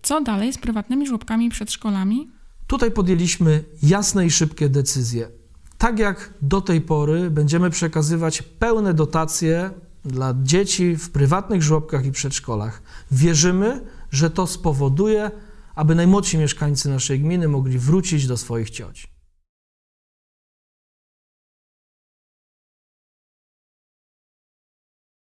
Co dalej z prywatnymi żłobkami i przedszkolami? Tutaj podjęliśmy jasne i szybkie decyzje. Tak jak do tej pory będziemy przekazywać pełne dotacje dla dzieci w prywatnych żłobkach i przedszkolach. Wierzymy, że to spowoduje, aby najmłodsi mieszkańcy naszej gminy mogli wrócić do swoich cioci.